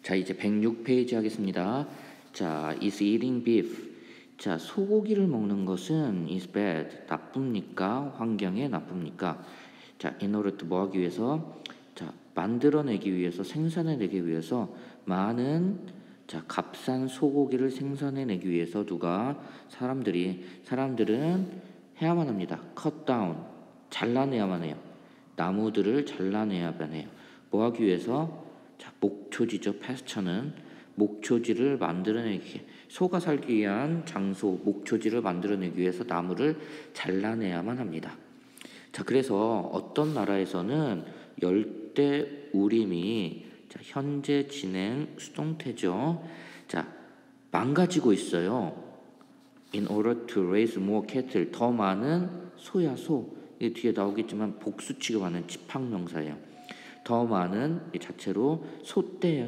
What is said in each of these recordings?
자, 이제 106페이지 하겠습니다. 자, is eating beef. 자, 소고기를 먹는 것은 is bad. 나쁩니까? 환경에 나쁩니까? 자, in order to 뭐 하기 위해서? 자, 만들어내기 위해서, 생산해내기 위해서 많은 자, 값싼 소고기를 생산해내기 위해서 누가? 사람들은 해야만 합니다. cut down. 잘라내야만 해요. 나무들을 잘라내야만 해요. 뭐 하기 위해서? 자, 목초지죠. 패스처는 목초지를 만들어내기, 소가 살기 위한 장소, 목초지를 만들어내기 위해서 나무를 잘라내야만 합니다. 자, 그래서 어떤 나라에서는 열대 우림이 자, 현재 진행 수동태죠. 자, 망가지고 있어요. In order to raise more cattle, 더 많은 소야 소. 이 뒤에 나오겠지만 복수 취급하는 집합명사예요. 더 많은 이 자체로 소떼예요.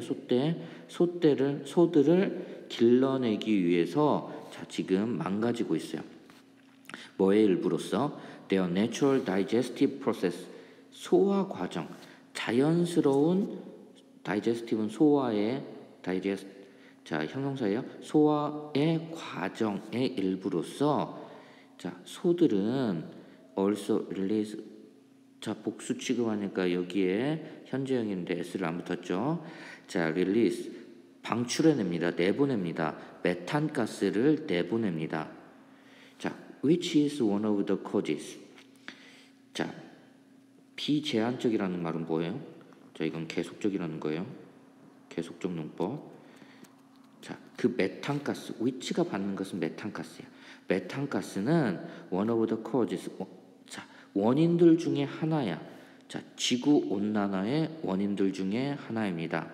소들을 길러내기 위해서 자, 지금 망가지고 있어요. 뭐의 일부로서? Their natural digestive process, 소화 과정, 자연스러운 digestive는 소화의 digest, 자, 형용사예요. 소화의 과정의 일부로서 자, 소들은 also release, 자, 복수 취급하니까 여기에 현재형인데 s를 안 붙었죠. 자, release, 방출해냅니다. 내보냅니다. 메탄가스를 내보냅니다. 자, which is one of the causes. 자, 비제한적이라는 말은 뭐예요? 자, 이건 계속적이라는 거예요. 계속적 용법. 자, 그 메탄가스, which가 받는 것은 메탄가스야. 메탄가스는 one of the causes. 자, 원인들 중에 하나야. 자, 지구 온난화의 원인들 중에 하나입니다.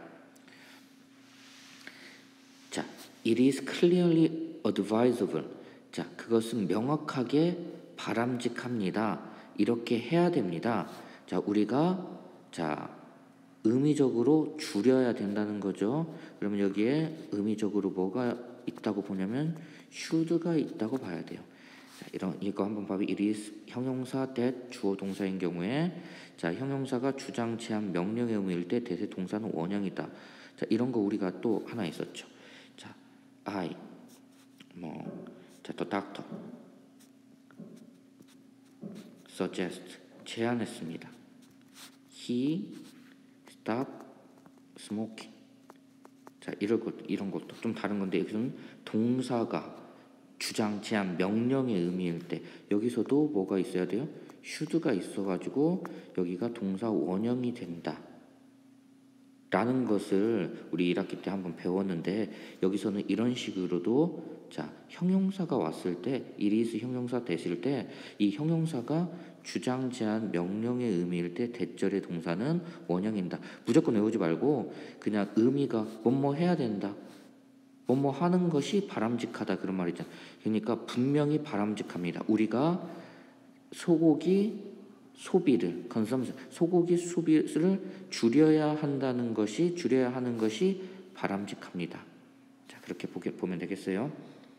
자, it is clearly advisable. 자, 그것은 명확하게 바람직합니다. 이렇게 해야 됩니다. 자, 우리가 자, 의미적으로 줄여야 된다는 거죠. 그러면 여기에 의미적으로 뭐가 있다고 보냐면 should가 있다고 봐야 돼요. 자, 이거 한번 봐봐. it is 형용사 that 주어 동사인 경우에 자, 형용사가 주장, 제한, 명령의 의미일 때 대세 동사는 원형이다. 자, 이런 거 우리가 또 하나 있었죠. 자, I 자, 또 doctor suggest 제안했습니다. He stop smoking. 자, 이런 것도 좀 다른 건데 여기서는 동사가 주장, 제안, 명령의 의미일 때 여기서도 뭐가 있어야 돼요? should가 있어가지고 여기가 동사 원형이 된다 라는 것을 우리 1학기 때 한번 배웠는데 여기서는 이런 식으로도 자, 형용사가 왔을 때 it is 형용사 됐을 때 이 형용사가 주장, 제안, 명령의 의미일 때 대절의 동사는 원형이다. 무조건 외우지 말고 그냥 의미가 뭐뭐 해야 된다. 뭐뭐 하는 것이 바람직하다 그런 말이잖아. 그러니까 분명히 바람직합니다. 우리가 소고기 소비를 소고기 소비를 줄여야 하는 것이 바람직합니다. 자, 그렇게 보면 되겠어요.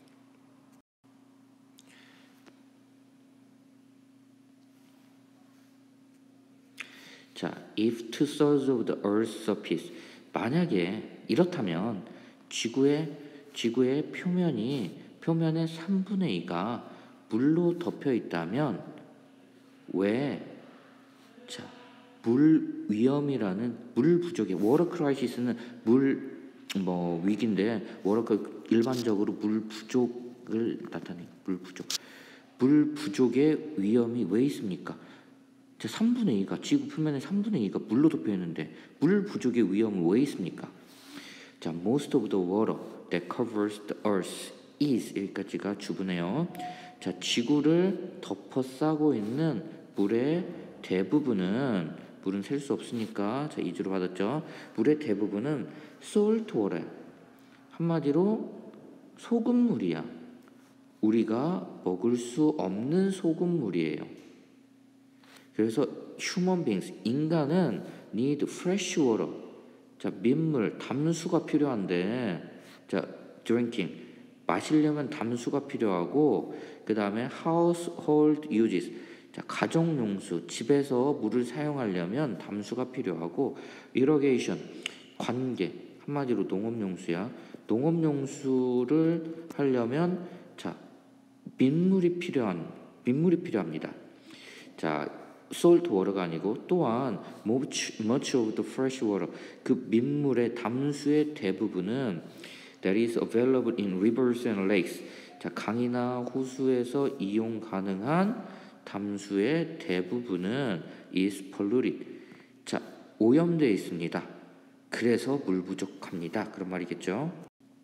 자, if 2/3 of the Earth's surface, 만약에 이렇다면 지구의 표면의 3분의 2가 물로 덮여 있다면 왜 자, 물 위험이라는 물 부족의 워터 크라이시스는 물 위기인데 일반적으로 물 부족을 나타내 물 부족의 위험이 왜 있습니까? 자, 3분의 2가 지구 표면의 3분의 2가 물로 덮여 있는데 물 부족의 위험은 왜 있습니까? 자, most of the water that covers the earth is 여기까지가 주부네요. 자, 지구를 덮어싸고 있는 물의 대부분은 물은 셀 수 없으니까 자, 2주로 받았죠. 물의 대부분은 salt water. 한마디로 소금물이야. 우리가 먹을 수 없는 소금물이에요. 그래서 human beings, 인간은 need fresh water. 자, 민물, 담수가 필요한데 자, drinking, 마시려면 담수가 필요하고 그 다음에 household uses, 자, 가정용수, 집에서 물을 사용하려면 담수가 필요하고 irrigation, 관계, 한마디로 농업용수야. 농업용수를 하려면 자, 민물이 필요합니다. 자, salt water가 아니고 또한 much of the fresh water, 그 민물의 담수의 대부분은 that is available in rivers and lakes. 자, 강이나 호수에서 이용 가능한 담수의 대부분은 is polluted. 자, 오염되어 있습니다. 그래서 물 부족합니다. 그런 말이겠죠.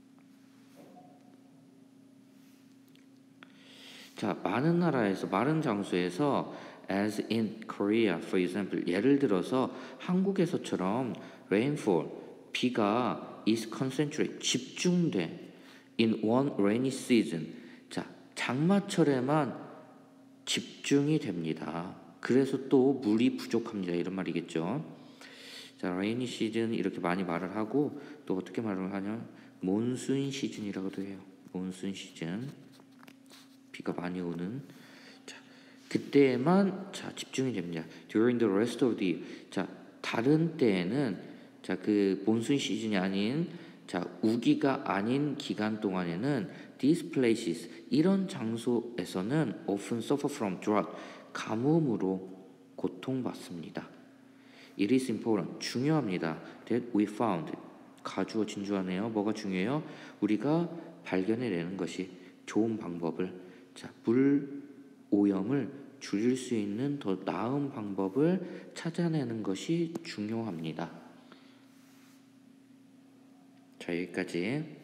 자, 많은 나라에서, 많은 장소에서 as in Korea, for example, 예를 들어서 한국에서처럼 rainfall, 비가 is concentrated, 집중돼 in one rainy season. 자, 장마철에만 집중이 됩니다. 그래서 또 물이 부족합니다. 이런 말이겠죠. 자, rainy season 이렇게 많이 말을 하고 또 어떻게 말을 하냐? 몬순 시즌이라고도 해요. 몬순 시즌. 비가 많이 오는. 자, 그때에만 자, 집중이 됩니다. During the rest of the year. 자, 다른 때에는 자, 그 몬순 시즌이 아닌 자, 우기가 아닌 기간 동안에는 these places, 이런 장소에서는 often suffer from drought, 가뭄으로 고통받습니다. It is important, 중요합니다. That we found, 가주어 진주하네요. 뭐가 중요해요? 우리가 발견해내는 것이 좋은 방법을, 자, 물 오염을 줄일 수 있는 더 나은 방법을 찾아내는 것이 중요합니다. 자, 여기까지.